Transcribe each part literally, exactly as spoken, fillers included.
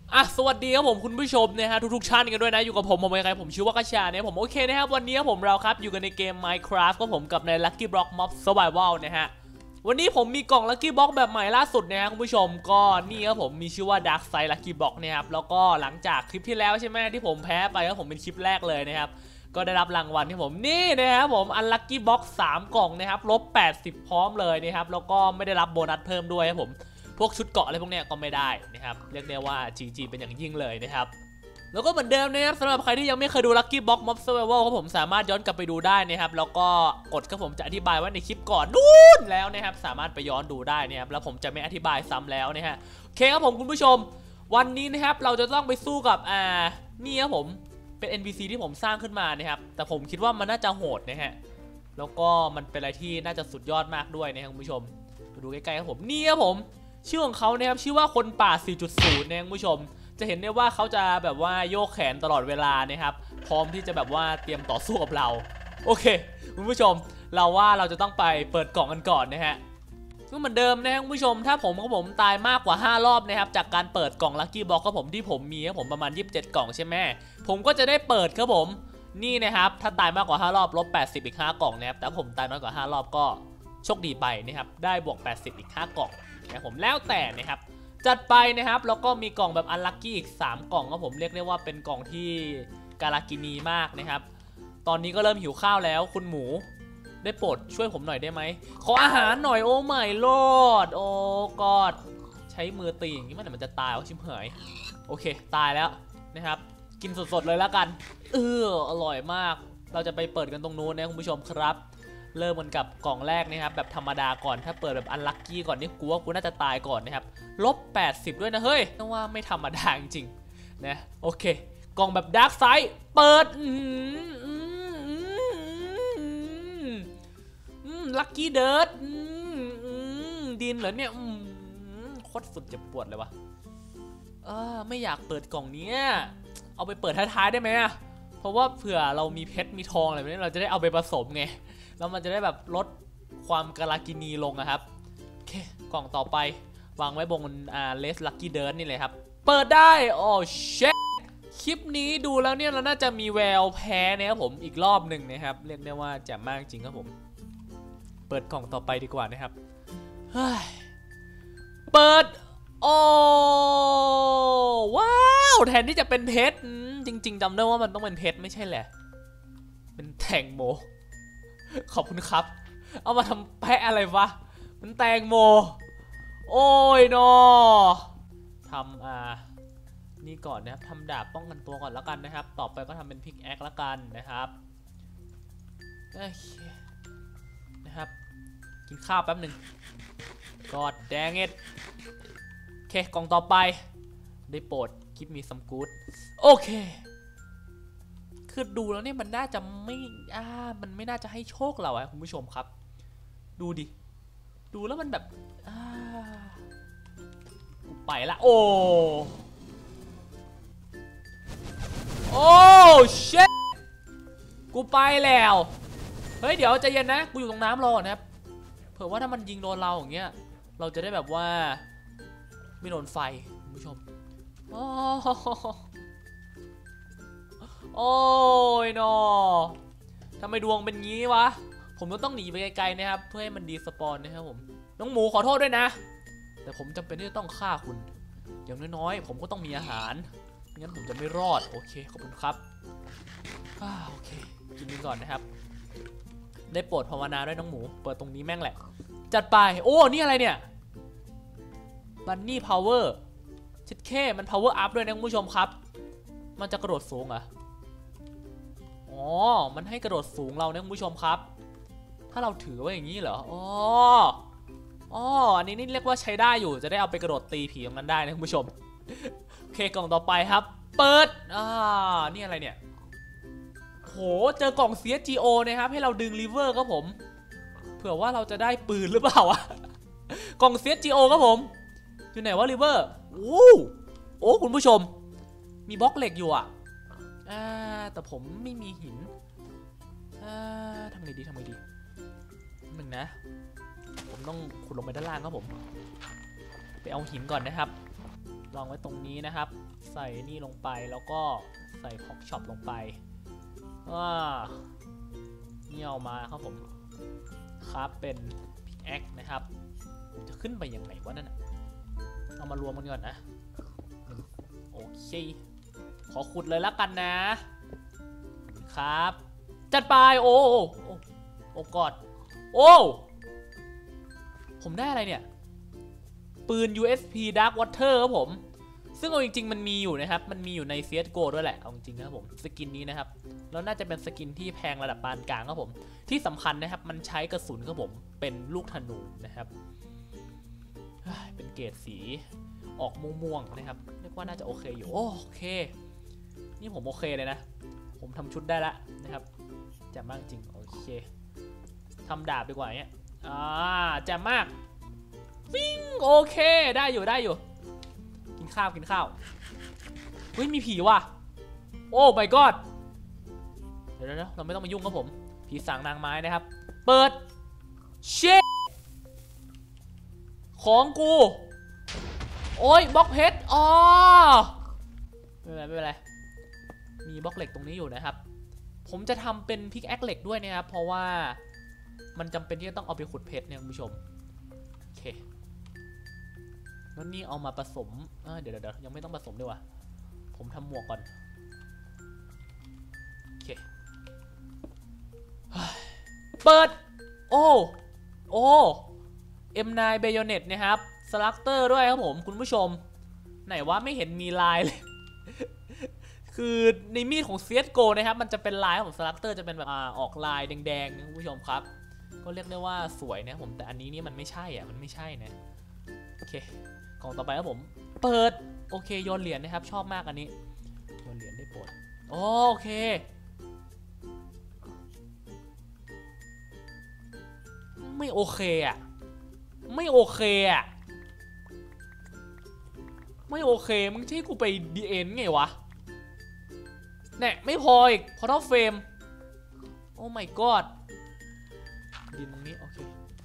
อ่ะสวัสดีครับผมคุณผู้ชมนะฮะทุกๆท่านกันด้วยนะอยู่กับผมผมเป็นใครผมชื่อว่ากระชาเนี่ยผมโอเคนะครับวันนี้ผมเราครับอยู่กันในเกม Minecraft ก็ผมกับใน Lucky Block Mob Survival นะฮะวันนี้ผมมีกล่อง Lucky Block แบบใหม่ล่าสุดนะฮะคุณผู้ชมก็นี่ครับผมมีชื่อว่า Dark Side Lucky Block นะครับแล้วก็หลังจากคลิปที่แล้วใช่ไหมที่ผมแพ้ไปก็ผมเป็นคลิปแรกเลยนะครับก็ได้รับรางวัลที่ผมนี่นะครับผม Unlucky Box สามกล่องนะครับลบแปดสิบพร้อมเลยนะครับแล้วก็ไม่ได้รับโบนัสเพิ่มด้วยครับผมพวกชุดเกาะอะไรพวกเนี้ยก็ไม่ได้นะครับเรียกได้ว่า จี จี เป็นอย่างยิ่งเลยนะครับแล้วก็เหมือนเดิมนะครับสำหรับใครที่ยังไม่เคยดู Lucky Box Mob Survival ครับผมสามารถย้อนกลับไปดูได้นะครับแล้วก็กดครับผมจะอธิบายไว้ในคลิปก่อนนู่นแล้วนะครับสามารถไปย้อนดูได้นะครับแล้วผมจะไม่อธิบายซ้ำแล้วนะฮะโอเคครับผมคุณผู้ชมวันนี้นะครับเราจะต้องไปสู้กับอ่านี่ครับผมเป็น เอ็น พี ซี ที่ผมสร้างขึ้นมานะครับแต่ผมคิดว่ามันน่าจะโหดนะฮะแล้วก็มันเป็นอะไรที่น่าจะสุดยอดมากด้วยนะครับคุณผู้ชมดูใกล้ๆครับผมนี่ครับผมชื่อของเขานะครับชื่อว่าคนป่า สี่จุดศูนย์ นะคุณผู้ชมจะเห็นได้ว่าเขาจะแบบว่าโยกแขนตลอดเวลานะครับพร้อมที่จะแบบว่าเตรียมต่อสู้กับเราโอเคคุณผู้ชมเราว่าเราจะต้องไปเปิดกล่องกันก่อนนะฮะก็เหมือนเดิมนะคุณผู้ชมถ้าผมกับผมตายมากกว่าห้ารอบนะครับจากการเปิดกล่อง Lucky Box กับผมที่ผมมีครับผมประมาณยี่สิบเจ็ดกล่องใช่ไหมผมก็จะได้เปิดครับผมนี่นะครับถ้าตายมากกว่าห้ารอบลบแปดสิบอีกห้ากล่องนะครับแต่ผมตายน้อยกว่าห้ารอบก็โชคดีไปนะครับได้บวกแปดสิบอีกห้ากล่องนะผมแล้วแต่นะครับจัดไปนะครับแล้วก็มีกล่องแบบอันลัคกี้อีกสามกล่องก็ผมเรียกได้ว่าเป็นกล่องที่การากินีมากนะครับตอนนี้ก็เริ่มหิวข้าวแล้วคุณหมูได้โปรดช่วยผมหน่อยได้ไหมขออาหารหน่อยโอ้ไม่รอดโอ้กอดใช้มือตีอย่างนี้มันมันจะตายวะชิมเหยโอเคตายแล้วนะครับกินสดๆเลยแล้วกันเอออร่อยมากเราจะไปเปิดกันตรงนู้นนะคุณผู้ชมครับเริ่มกันกับกล่องแรกนะครับแบบธรรมดาก่อนถ้าเปิดแบบอันลัคกี้ก่อนนี่กูว่ากูน่าจะตายก่อนนะครับลบแปดสิบด้วยนะเฮ้ยนึกว่าไม่ธรรมดาจริงๆนะโอเคกล่องแบบดาร์กไซด์เปิดลัคกี้เดิร์ดดินเหรอเนี่ยโคตรสุดเจ็บปวดเลยวะเออไม่อยากเปิดกล่องนี้เอาไปเปิดท้ายๆได้ไหมอะเพราะว่าเผื่อเรามีเพชรมีทองอะไรแบบนี้เราจะได้เอาไปผสมไงแล้วมันจะได้แบบลดความกาลากินีลงนะครับโอเคกล่องต่อไปวางไว้บนอ่าเลสลัคกี้เดิร์ดนี่เลยครับเปิดได้โอ้เชฟคลิปนี้ดูแล้วเนี่ยเราน่าจะมีแววแพ้นะครับผมอีกรอบหนึ่งนะครับเรียกได้ว่าแจ่มมากจริงครับผมเปิดกล่องต่อไปดีกว่านะครับเฮ้ยเปิดโอ้ว้าวแทนที่จะเป็นเพชรจริงๆจำได้ว่ามันต้องเป็นเพชรไม่ใช่แหละเป็นแตงโมขอบคุณครับเอามาทำแพะอะไรวะมันแตงโมโอ้ยนอทำอ่านี่ก่อนนะครับทำดาบป้องกันตัวก่อนแล้วกันนะครับต่อไปก็ทำเป็นพิกแอคแล้วกันนะครับโอเคนะครับกินข้าวแป๊บหนึ่งกอดแดงเอ็ดโอเคกล่องต่อไปได้โปรดคลิปมีซัมกู๊ดโอเคคือดูแล้วเนี่ยมันน่าจะไม่อ่ามันไม่น่าจะให้โชคเราอะคุณผู้ชมครับดูดิดูแล้วมันแบบอ่าไปละโอ้โอ้เชฟกูไปแล้วเฮ้ยเดี๋ยวใจเย็นนะกูอยู่ตรงน้ำรอนะครับเผื่อว่าถ้ามันยิงโดนเราอย่างเงี้ยเราจะได้แบบว่าไม่โดนไฟคุณผู้ชมโอ้โอ้ยนอทำไมดวงเป็นงี้วะผมก็ต้องหนีไปไกลๆนะครับเพื่อให้มันดีสปอนนะครับผมน้องหมูขอโทษด้วยนะแต่ผมจำเป็นที่จะต้องฆ่าคุณอย่างน้อยๆผมก็ต้องมีอาหารงั้นผมจะไม่รอดโอเคขอบคุณครับโอเคกินนี้ก่อนนะครับได้โปรดภาวนาด้วยน้องหมูเปิดตรงนี้แม่งแหละจัดไปโอ้นี่อะไรเนี่ยบันนี่พาวเวอร์ชิดแค่มันพาวเวอร์อัพด้วยนะคุณผู้ชมครับมันจะกระโดดสูงเหรออ๋อมันให้กระโดดสูงเราเนี่ยคุณผู้ชมครับถ้าเราถือไว้อย่างนี้เหรออ๋ออ๋ออันนี้นี่เรียกว่าใช้ได้อยู่จะได้เอาไปกระโดดตีผีตรงนั้นได้นะคุณผู้ชมโอเคกล่องต่อไปครับเปิดอ่านี่อะไรเนี่ยโหเจอกล่อง ซี เอส จี โอ นะครับให้เราดึงลิเวอร์ครับผมเผื่อว่าเราจะได้ปืนหรือเปล่าวะกล่อง ซี เอส จี โอ ครับผมอยู่ไหนวะลิเวอร์โอ้โอ้คุณผู้ชมมีบล็อกเหล็กอยู่อ่ะอ่าแต่ผมไม่มีหินอ่าทำไงดีทำไงดีหนึ่งนะผมต้องขุดลงไปด้านล่างครับผมไปเอาหินก่อนนะครับวางไว้ตรงนี้นะครับใส่นี่ลงไปแล้วก็ใส่พ็อกช็อปลงไปว้านี่เอามาครับผมครับเป็นพิกแอคนะครับผมจะขึ้นไปยังไงวะนั่นเอามารวมกันก่อนนะโอเคขอขุดเลยแล้วกันนะครับจัดไปโอ้โอ้โอ้กอดโอ้ผมได้อะไรเนี่ยปืน ยู เอส พี Dark Water ครับผมซึ่งเอาจริงๆมันมีอยู่นะครับมันมีอยู่ใน ซี เอส จี โอ ด้วยแหละเอาจริงๆนะครับผมสกินนี้นะครับแล้วน่าจะเป็นสกินที่แพงระดับปานกลางครับผมที่สำคัญนะครับมันใช้กระสุนครับผมเป็นลูกธนูนะครับเป็นเกรดสีออกม่วงๆนะครับเรียกว่าน่าจะโอเคอยู่โอเคนี่ผมโอเคเลยนะผมทำชุดได้ละนะครับแจ่มมากจริงโอเคทำดาบดีกว่าเนี้ยอ่าแจ่มมากวิ่งโอเคได้อยู่ได้อยู่กินข้าวกินข้าวเฮ้ยมีผีว่ะโอ้ my god เดี๋ยวๆเราไม่ต้องมายุ่งกับผมผีสางนางไม้นะครับเปิดเชฟของกูโอ้ยบล็อกเพชรอ๋อไม่เป็นไรไม่เป็นไรมีบล็อกเหล็กตรงนี้อยู่นะครับผมจะทำเป็นพิกแอคเหล็กด้วยนะครับเพราะว่ามันจำเป็นที่จะต้องเอาไปขุดเพชรเนี่ยคุณผู้ชมโอเคแล้วนี่เอามาผสมเดี๋ยวเดี๋ยวยังไม่ต้องผสมด้วยว่ะผมทำหมวกก่อนโอเคเปิดโอ้โอ้ เอ็ม ไนน์ Bayonet นะครับสลักเตอร์ด้วยครับผมคุณผู้ชมไหนว่าไม่เห็นมีลายเลย คือในมีดของ ซี เอส จี โอ นะครับมันจะเป็นลายของสลักเตอร์จะเป็นแบบออกลายแดงๆนะคุณผู้ชมครับก็เรียกได้ว่าสวยนะผมแต่อันนี้นี่มันไม่ใช่อ่ะมันไม่ใช่นะโอเคกล่องต่อไปครับผมเปิดโอเคโยนเหรียญนะครับชอบมากอันนี้โยนเหรียญได้โปรดโอเคไม่โอเคอ่ะไม่โอเคอ่ะไม่โอเคมึงใช่กูไปดีเอ็นไงวะเนี่ยไม่พออีกพอเท่าเฟรมโอ้ my god ดินตรงนี้โอเค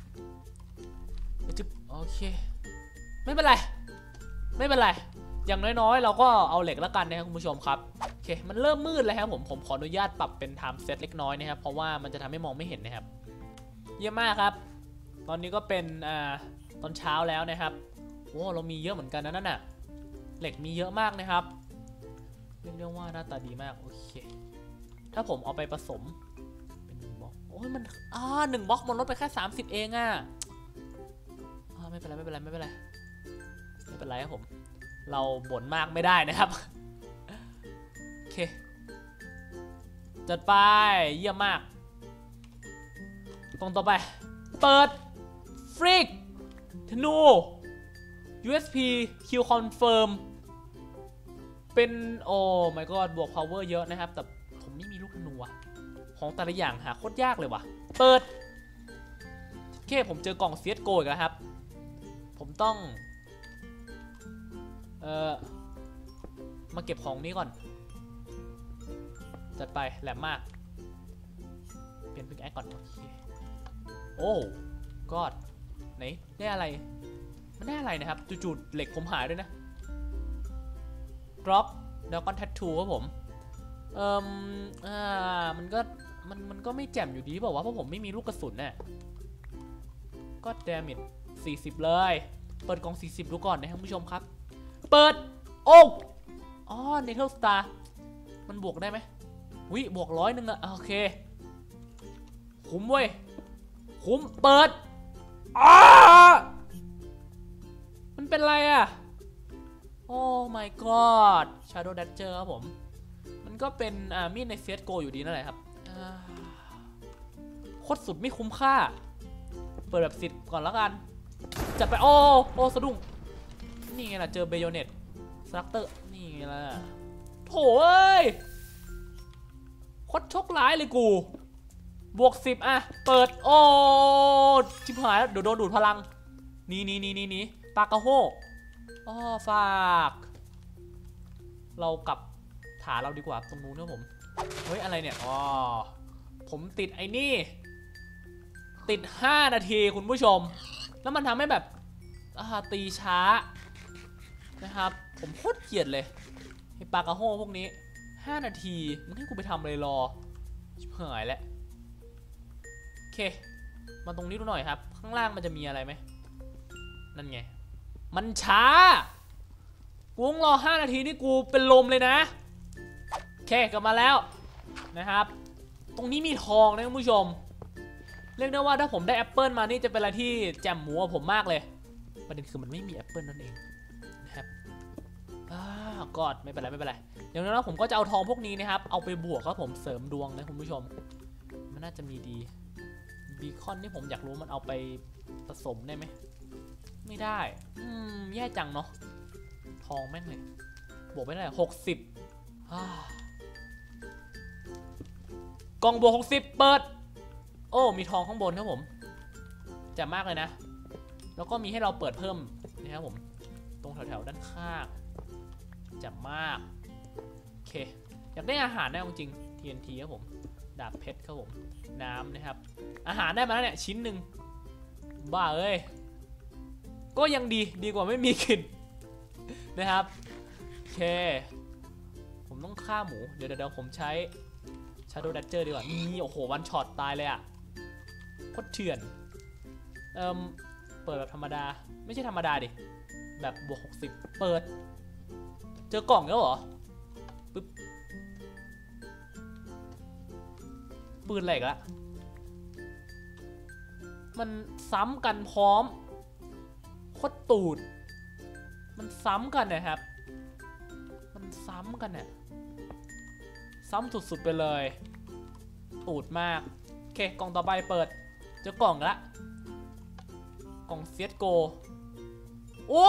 จึ๊บโอเคไม่เป็นไรไม่เป็นไรอย่างน้อยๆเราก็เอาเหล็กแล้วกันนะครับคุณผู้ชมครับโอเคมันเริ่มมืดแล้วครับผมผมขออนุญาตปรับเป็น time set เล็กน้อยนะครับเพราะว่ามันจะทำให้มองไม่เห็นนะครับเยี่ยมมากครับตอนนี้ก็เป็นอ่าตอนเช้าแล้วนะครับโอ้เรามีเยอะเหมือนกันนะนั่นน่ะเหล็กมีเยอะมากนะครับเรียกได้ว่าหน้าตาดีมากโอเคถ้าผมเอาไปผสมเป็นหนึ่งบล็อกโอ้ยมันอ่าหนึ่งบล็อกมันลดไปแค่สามสิบเองอ่ะไม่เป็นไรไม่เป็นไรไม่เป็นไรไม่เป็นไรครับผมเราบ่นมากไม่ได้นะครับโอเคจัดไปเยี่ยมมากตรงต่อไปเปิดฟริกธนู ยู เอส พี Q Confirm เป็นโอ้ my god บวก power เยอะนะครับแต่ผมไม่มีลูกธนูอะของแต่ละอย่างหาโคตรยากเลยว่ะเปิดโอเคผมเจอกล่อง ซี เอส จี โอ อีกแล้วครับผมต้องเอ่อมาเก็บของนี้ก่อนจัดไปแหลมมากเปลี่ยนพิกแอคก่อนโอเคโอ้กอดไหนได้อะไรมันได้อะไรนะครับจู่ๆเหล็กผมหายด้วยนะ drop แล้วก็ tattoo ครับผมเอ่ออ่ามันก็มันมันก็ไม่แจ่มอยู่ดีบอกว่าเพราะผมไม่มีลูกกระสุนเนี่ยก็ damage สี่สิบเลยเปิดกล่องสี่สิบดูก่อนนะครับผู้ชมครับเปิดโอ้อ๋อ Nether Star มันบวกได้ไหมวิบวกร้อยหนึ่งอะโอเคคุ้มเว้ยคุ้มเปิดอ้ามันเป็นไรอะโอ้ my god Shadow Dasher ครับผมมันก็เป็นอ่ามีดใน ซี เอส จี โอ อยู่ดีนั่นแหละครับโคตรสุดไม่คุ้มค่าเปิดแบบสิทธิ์ก่อนแล้วกันจัดไปโอ้โอ้สะดุ้งนี่ไงล่ะเจอเบโยเน็ตสตรัคเตอร์นี่ไงล่ะโถ่เอ้ยโคตรโชคร้ายเลยกูบวกสิบอะเปิดโอ้ชิบหายแล้วเดี๋ยวโดนดูดพลังนี่นี่นี่นี่นี่ปากกระโฮอ๋อฝากเรากลับฐานเราดีกว่าตรงนู้นนะผมเฮ้ยอะไรเนี่ยอ๋อผมติดไอ้นี่ติดห้านาทีคุณผู้ชมแล้วมันทำให้แบบตีช้านะครับผมโคตรเกลียดเลยไอ้ปลากระโห้พวกนี้ห้านาทีมึงให้กูไปทำอะไรรอชิบหายแล้วโอเคมาตรงนี้ดูหน่อยครับข้างล่างมันจะมีอะไรไหมนั่นไงมันช้ากูต้องรอห้านาทีนี่กูเป็นลมเลยนะโอเคกลับมาแล้วนะครับตรงนี้มีทองนะคุณผู้ชมเรียกได้ว่าถ้าผมได้แอปเปิลมานี่จะเป็นอะไรที่แจ่มหมูกับผมมากเลยประเด็นคือมันไม่มีแอปเปิลนั่นเองนะครับอ้ากอดไม่เป็นไรไม่เป็นไรอย่างนั้นผมก็จะเอาทองพวกนี้นะครับเอาไปบวกครับผมเสริมดวงนะคุณผู้ชมมันน่าจะมีดีบีคอนที่ผมอยากรู้มันเอาไปผสมได้ไหมไม่ได้อืมแย่จังเนาะทองแม่งเลยบวกไม่ได้หกสิบกล่องบวกหกสิบเปิดโอ้มีทองข้างบนครับผมแจ่มมากเลยนะแล้วก็มีให้เราเปิดเพิ่มนะครับผมตรงแถวๆด้านข้างแจ่มมากโอเคอยากได้อาหารได้จริง ที เอ็น ที ครับผมดาบเพชรครับผมน้ำนะครับอาหารได้มาแล้วเนี่ยชิ้นหนึ่งบ้าเอ้ยก็ยังดีดีกว่าไม่มีกินนะครับโอเคผมต้องฆ่าหมูเดี๋ยวเดี๋ยวผมใช้ Shadow Dagger ดีกว่านี่โอ้โหวันช็อตตายเลยอะโคตรเถื่อนเอ่มเปิดแบบธรรมดาไม่ใช่ธรรมดาดิแบบบวกหกสิบเปิดเจอกล่องแล้วเหรอปึ๊บปืนอะไรกันละมันซ้ำกันพร้อมโคตรตูดมันซ้ำกันนะครับมันซ้ำกันเนี่ยซ้ำสุดๆไปเลยตูดมากโอเคกล่องต่อไปเปิดเจอกล่องละกล่องเซียสโกโอ้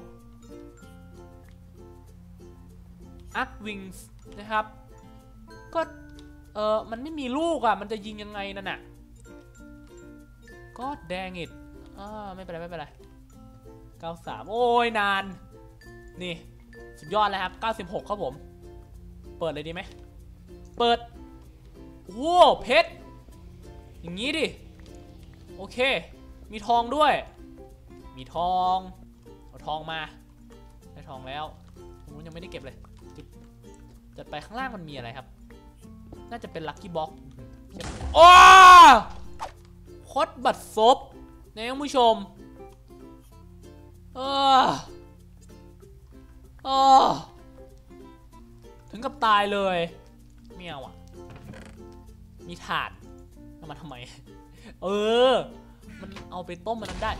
อักวิงส์นะครับก็เออมันไม่มีลูกอ่ะมันจะยิงยังไงนั่นน่ะก็แดงอิดอ่าไม่เป็นไรไม่เป็นไรเก้าสิบสามโอ้ยนานนี่สุดยอดเลยครับเก้าสิบหกครับผมเปิดเลยดีไหมเปิดโว้เพชรอย่างนี้ดิโอเคมีทองด้วยมีทองเอาทองมาได้ทองแล้วผมยังไม่ได้เก็บเลยจัดไปข้างล่างมันมีอะไรครับน่าจะเป็นลัคกี้บ็อกซ์โอ้โคตรบัดซบนะท่านผู้ชมเออเออถึงกับตายเลยไม่เอาอ่ะมีถ่านเอามาทำไมเออมันเอาไปต้มมันนั้นได้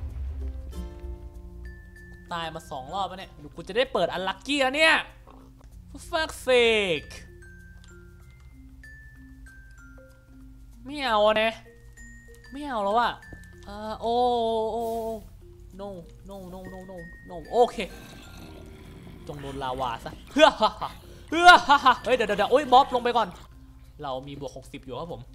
ตายมาสองรอบแล้วเนี่ยดูกูจะได้เปิดอันลัคกี้แล้วเนี่ยฟักเฟกไม่เอาเนี่ยไม่เอาแล้วอะเออโอ้โอ้ no no no no no no โอเคจงโดนลาวาซะเฮ้อฮ่าฮ่าเฮ้อฮ่าฮ่าเฮ้ยเดี๋ยวเดี๋ยวโอ้ยบ๊อบลงไปก่อนเรามีบวกหกสิบอยู่ครับผม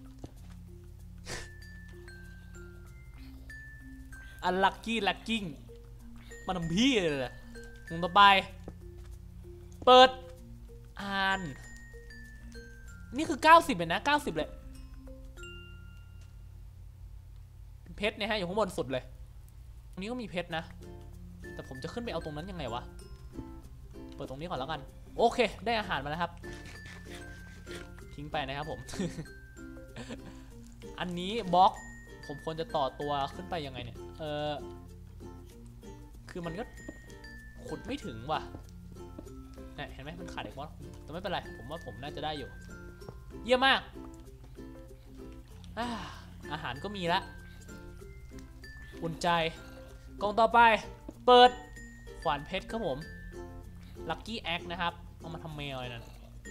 อันลัคกี้ลัคกิ้งมาทำพี่เลยแหละมุมต่อไปเปิดอ่านนี่คือเก้าสิบเลยนะเก้าสิบเลยเพชรเนี่ยฮะอยู่ข้างบนสุดเลยตรงนี้ก็มีเพชรนะแต่ผมจะขึ้นไปเอาตรงนั้นยังไงวะเปิดตรงนี้ก่อนแล้วกันโอเคได้อาหารมาแล้วครับทิ้งไปนะครับผม อันนี้บล็อกผมควรจะต่อตัวขึ้นไปยังไงเนี่ยเออคือมันก็ขุดไม่ถึงว่ะเนี่ยเห็นไหมมันขาดอีกบล็อกแต่ไม่เป็นไรผมว่าผมน่าจะได้อยู่เยี่ยมมากอาหารก็มีละอุ่นใจกล่องต่อไปเปิดขวานเพชรครับผมลัคกี้แอคนะครับเอามาทำแมวอะไรนั่น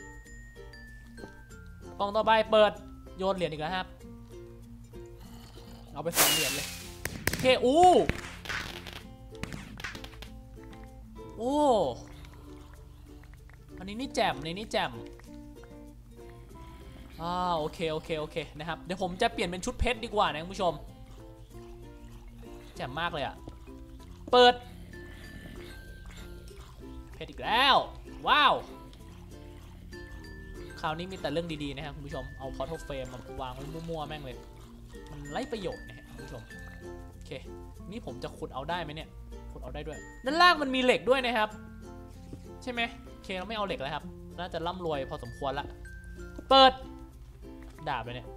กล่องต่อไปเปิดโยนเหรียญอีกแล้วครับเอาไปสองเหรียญเลยโอเคอู้โอ้อันนี้นี่แจ่มในนี้แจ่มอ่าโอเคโอเคโอเคนะครับเดี๋ยวผมจะเปลี่ยนเป็นชุดเพชรดีกว่านะคุณผู้ชมแจ่มมากเลยอะเปิดเพชรอีกแล้วว้าวคราวนี้มีแต่เรื่องดีๆนะครับคุณผู้ชมเอาพอร์ทัลเฟรมมาวางไว้มั่วๆแม่งเลยมันไร้ประโยชน์นะฮะคุณผู้ชมโอเคนี่ผมจะขุดเอาได้ไหมเนี่ยผขุดเอาได้ด้วยด้านล่างมันมีเหล็กด้วยนะครับใช่ไหมโอเคเราไม่เอาเหล็กแล้วครับน่าจะร่ำรวยพอสมควรละเปิดดาบเลยเนี่ย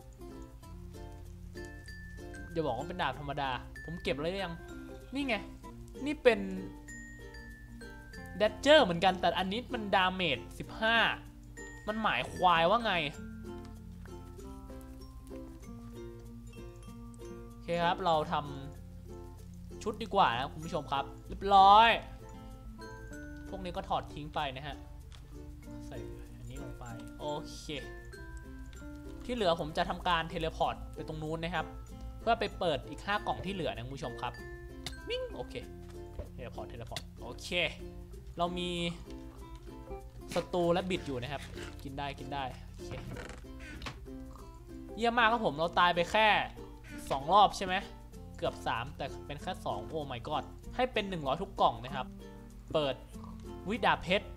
อย่าบอกว่าเป็นดาบธรรมดาผมเก็บอะไรได้ยังนี่ไงนี่เป็นเดดเจอร์เหมือนกันแต่อันนี้มันดาเมจสิบห้ามันหมายควายว่าไงโอเคครับเราทำชุดดีกว่านะคุณผู้ชมครับเรียบร้อยพวกนี้ก็ถอดทิ้งไปนะฮะใส่อันนี้ลงไปโอเคที่เหลือผมจะทำการเทเลพอร์ตไปตรงนู้นนะครับเพื่อไปเปิดอีกห้ากล่องที่เหลือนะคุณผู้ชมครับวิ่งโอเคเทเลพอร์ตเทเลพอร์ตโอเคเรามีสตูและบิดอยู่นะครับกินได้กินได้โอเคเยี่ยมมากครับผมเราตายไปแค่สองรอบใช่ไหมเกือบสามแต่เป็นแค่สองโอ้ my god ให้เป็นหนึ่งร้อยทุกกล่องนะครับเปิดวิดาเพชร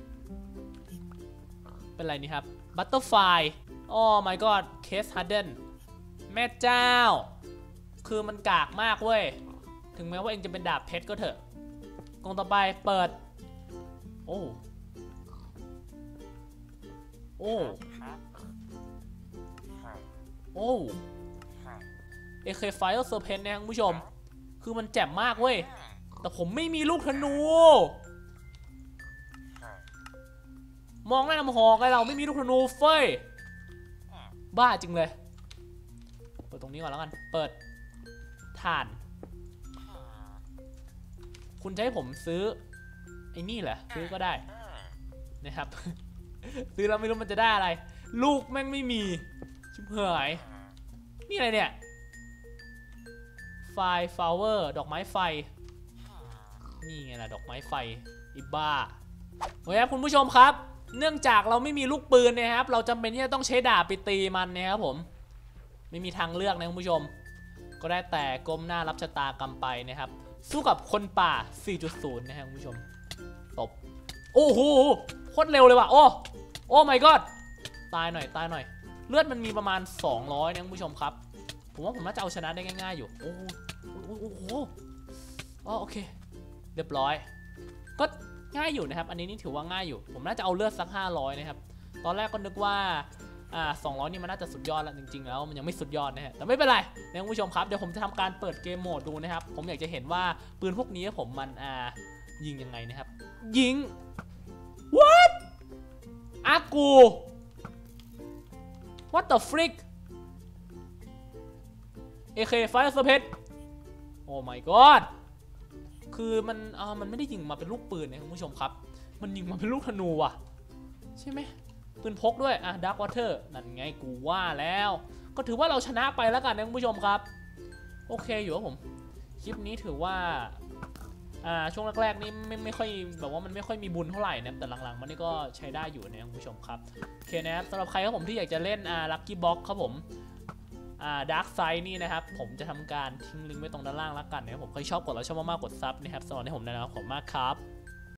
เป็นไรนี่ครับบัตเตอร์ไฟโอ้ my god เคสฮาร์เดนแม่เจ้าคือมันกากมากเว้ยถึงแม้ว่าเองจะเป็นดาบเพชรก็เถอะกล่องต่อไปเปิดโอ้โอ้โอ้เอเคไฟเออร์เซอร์เพนนะคุณผู้ชมคือมันแจ่มมากเว้ยแต่ผมไม่มีลูกธนูมองหน้ามาหอกไอเราไม่มีลูกธนูเฟ้ยบ้าจริงเลยเปิดตรงนี้ก่อนแล้วกันเปิดถ่านคุณจะให้ผมซื้อไอ้นี่เหรอซื้อก็ได้นะครับ ซื้อแล้วไม่รู้มันจะได้อะไรลูกแม่งไม่มีชิบหายนี่อะไรเนี่ยไฟฟลาวเวอร์ดอกไม้ไฟนี่ไงล่ะดอกไม้ไฟอิบ้าโอเคครับคุณผู้ชมครับเนื่องจากเราไม่มีลูกปืนนะครับเราจำเป็นที่จะต้องใช้ดาบไปตีมันนะครับผมไม่มีทางเลือกนะคุณผู้ชมก็ได้แต่ก้มหน้ารับชะตากรรมไปนะครับสู้กับคนป่า สี่จุดศูนย์ นะครับคุณผู้ชมตบโอ้โหโคตรเร็วเลยว่ะโอ้โอ้ my god ตายหน่อยตายหน่อยเลือดมันมีประมาณสองร้อยนะคุณผู้ชมครับผมว่าผมน่าจะเอาชนะได้ง่ายๆอยู่โอ้โหโอ้โหโอเคเรียบร้อยก็ง่ายอยู่นะครับอันนี้นี่ถือว่าง่ายอยู่ผมน่าจะเอาเลือดสักห้าร้อยนะครับตอนแรกก็นึกว่าอ่าสองร้อยนี่มันน่าจะสุดยอดแล้วจริงๆแล้วมันยังไม่สุดยอดนะฮะแต่ไม่เป็นไรนะคุณผู้ชมครับเดี๋ยวผมจะทำการเปิดเกมโหมดดูนะครับผมอยากจะเห็นว่าปืนพวกนี้ผมมันอ่ายิงยังไงนะครับยิง what อากู what the frick เอ เค ไฟเออร์เซอร์เพนโอ้ my god คือมันอ่ามันไม่ได้ยิงมาเป็นลูกปืนนะคุณผู้ชมครับมันยิงมาเป็นลูกธนูว่ะใช่ไหมปืนพกด้วยอ่ะดาร์ควอเตอร์นั่นไงกูว่าแล้วก็ถือว่าเราชนะไปแล้วกันนะคุณผู้ชมครับโอเคอยู่ครับผมคลิปนี้ถือว่าอ่าช่วงแรกๆนี่ไม่ไม่ค่อยแบบว่ามันไม่ค่อยมีบุญเท่าไหร่นะแต่หลังๆมันนี่ก็ใช้ได้อยู่นะคุณผู้ชมครับโอเคนะครับสำหรับใครครับผมที่อยากจะเล่นอ่าลัคกี้บ็อกครับผมอ่าดาร์กไซด์นี่นะครับผมจะทำการทิ้งลิงก์ไว้ตรงด้านล่างแล้วกันนะครับผมใครชอบกดแล้วชอบมากๆกดซับนะครับสำหรับที่ผมนะครับขอบคุณมากครับ